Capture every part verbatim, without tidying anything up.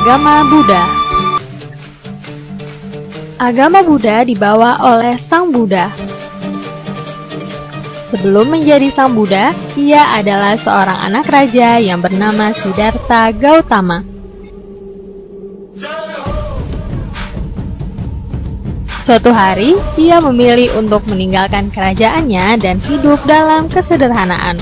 agama Buddha. Agama Buddha dibawa oleh Sang Buddha. Sebelum menjadi Sang Buddha, ia adalah seorang anak raja yang bernama Siddhartha Gautama. Suatu hari, ia memilih untuk meninggalkan kerajaannya dan hidup dalam kesederhanaan.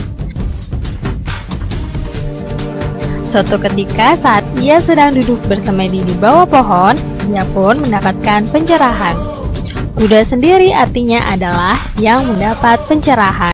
Suatu ketika saat ia sedang duduk bersemedi di bawah pohon, ia pun mendapatkan pencerahan. Buddha sendiri artinya adalah yang mendapat pencerahan.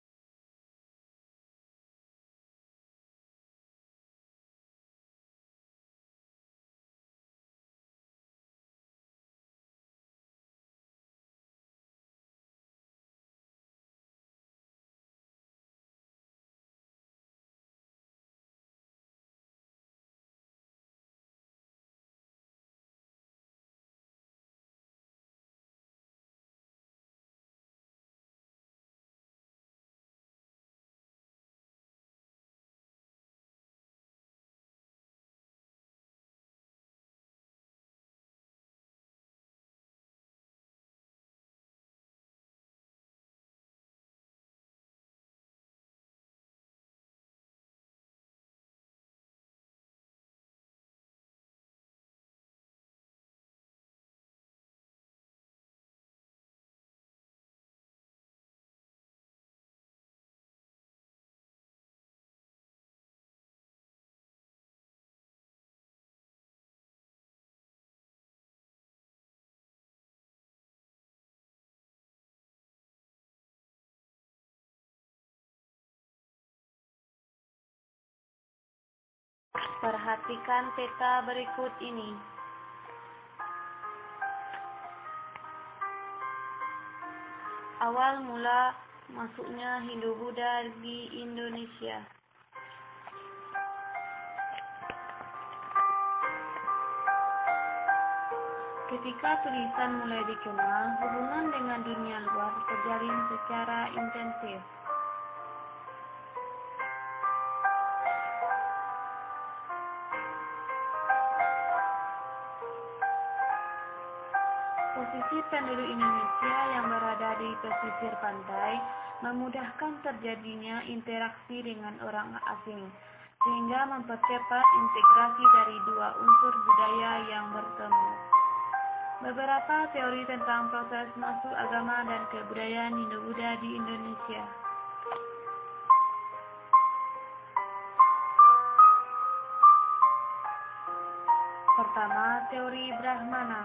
Perhatikan peta berikut ini. Awal mula masuknya Hindu-Buddha di Indonesia. Ketika tulisan mulai dikenal, hubungan dengan dunia luar terjalin secara intensif. Posisi penduduk Indonesia yang berada di pesisir pantai memudahkan terjadinya interaksi dengan orang asing, sehingga mempercepat integrasi dari dua unsur budaya yang bertemu. Beberapa teori tentang proses masuk agama dan kebudayaan Hindu-Buddha di Indonesia. Pertama, teori Brahmana.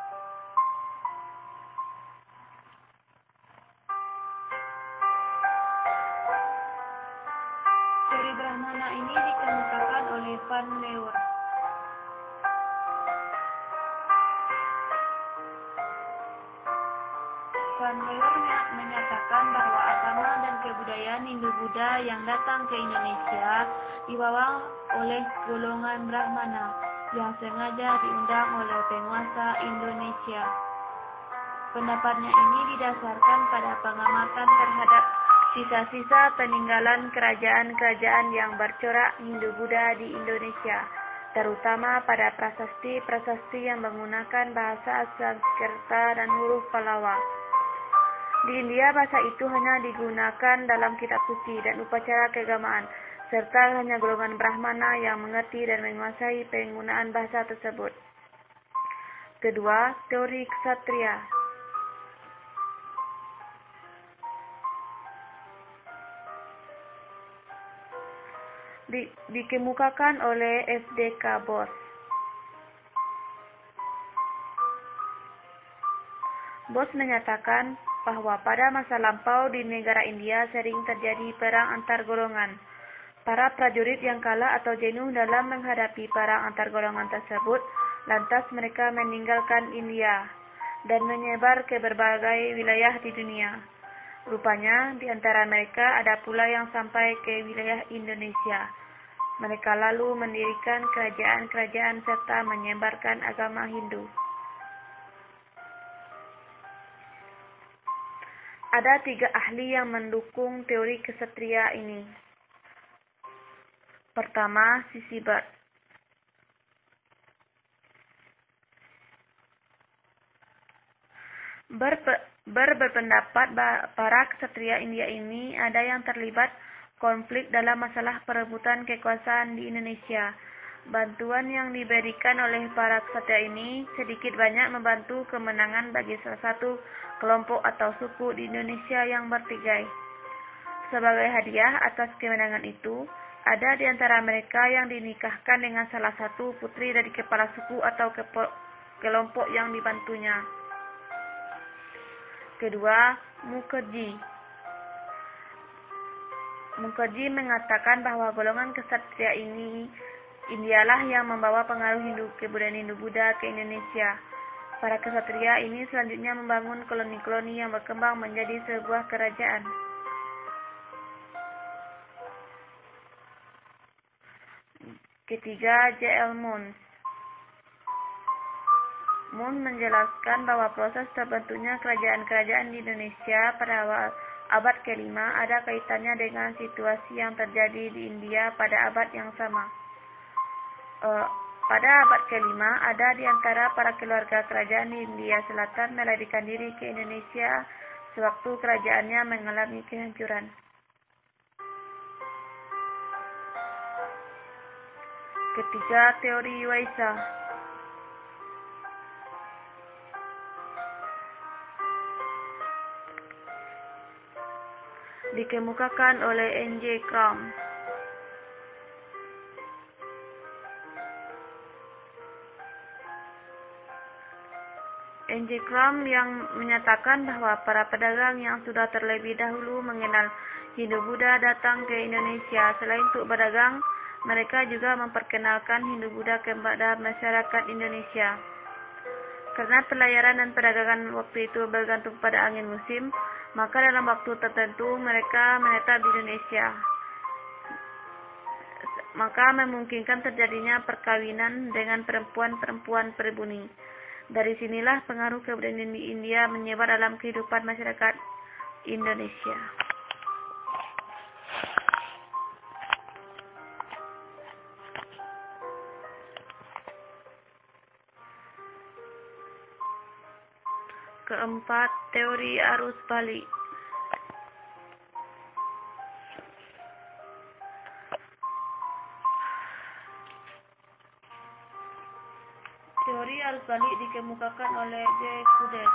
Teori Brahmana ini dikemukakan oleh Van Leeuwen. Van Leeuwen menyatakan bahwa agama dan kebudayaan Hindu-Buddha yang datang ke Indonesia dibawa oleh golongan Brahmana yang sengaja diundang oleh penguasa Indonesia. Pendapatnya ini didasarkan pada pengamatan terhadap sisa-sisa peninggalan kerajaan-kerajaan yang bercorak Hindu-Buddha di Indonesia, terutama pada prasasti-prasasti yang menggunakan bahasa Sanskerta dan huruf Pallawa. Di India, bahasa itu hanya digunakan dalam kitab suci dan upacara keagamaan, serta hanya golongan Brahmana yang mengerti dan menguasai penggunaan bahasa tersebut. Kedua, teori Ksatria. Di, dikemukakan oleh F D K Bose. Bose menyatakan bahwa pada masa lampau di negara India sering terjadi perang antar golongan. Para prajurit yang kalah atau jenuh dalam menghadapi perang antar golongan tersebut, lantas mereka meninggalkan India dan menyebar ke berbagai wilayah di dunia. Rupanya, di antara mereka ada pula yang sampai ke wilayah Indonesia. Mereka lalu mendirikan kerajaan-kerajaan serta menyebarkan agama Hindu. Ada tiga ahli yang mendukung teori ksatria ini. Pertama, Sissi Bhatt. Berpe- ber- berpendapat bahwa para ksatria India ini ada yang terlibat konflik dalam masalah perebutan kekuasaan di Indonesia. Bantuan yang diberikan oleh para ksatria ini sedikit banyak membantu kemenangan bagi salah satu kelompok atau suku di Indonesia yang bertikai. Sebagai hadiah atas kemenangan itu, ada di antara mereka yang dinikahkan dengan salah satu putri dari kepala suku atau kepo- kelompok yang dibantunya. Kedua, Mukherjee. Mukherjee mengatakan bahwa golongan ksatria ini Indialah yang membawa pengaruh Hindu kebudayaan Hindu-Buddha ke Indonesia. Para ksatria ini selanjutnya membangun koloni-koloni yang berkembang menjadi sebuah kerajaan. Ketiga, J L Munns. Munns menjelaskan bahwa proses terbentuknya kerajaan-kerajaan di Indonesia pada awal abad kelima ada kaitannya dengan situasi yang terjadi di India pada abad yang sama. Uh, pada abad kelima, ada di antara para keluarga kerajaan di India Selatan melarikan diri ke Indonesia sewaktu kerajaannya mengalami kehancuran. Ketiga, teori Waisa. Dikemukakan oleh N J Crum. N J Crum yang menyatakan bahwa para pedagang yang sudah terlebih dahulu mengenal Hindu-Buddha datang ke Indonesia. Selain untuk berdagang, mereka juga memperkenalkan Hindu-Buddha kepada masyarakat Indonesia. Karena pelayaran dan perdagangan waktu itu bergantung pada angin musim, maka dalam waktu tertentu mereka menetap di Indonesia. Maka memungkinkan terjadinya perkawinan dengan perempuan-perempuan pribumi. Dari sinilah pengaruh kebudayaan di India menyebar dalam kehidupan masyarakat Indonesia. Keempat, teori arus balik. Teori arus balik dikemukakan oleh J. Kudes.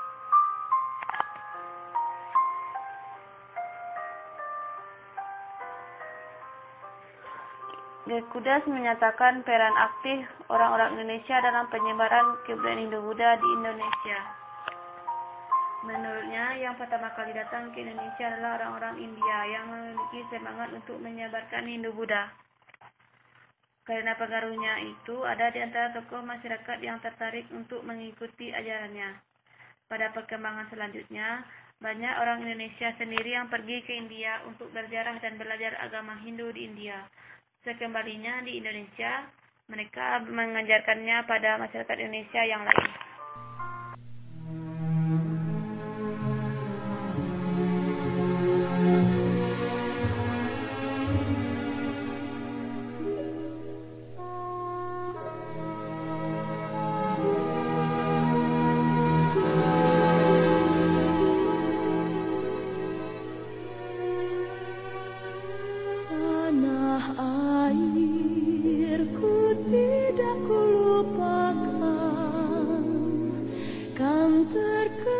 J. Kudes menyatakan peran aktif orang-orang Indonesia dalam penyebaran kebudayaan Hindu-Buddha di Indonesia. Menurutnya, yang pertama kali datang ke Indonesia adalah orang-orang India yang memiliki semangat untuk menyebarkan Hindu-Buddha. Karena pengaruhnya itu, ada di antara tokoh masyarakat yang tertarik untuk mengikuti ajarannya. Pada perkembangan selanjutnya, banyak orang Indonesia sendiri yang pergi ke India untuk berziarah dan belajar agama Hindu di India. Sekembalinya di Indonesia, mereka mengajarkannya pada masyarakat Indonesia yang lain. Tidak kulupakan kan terkenal.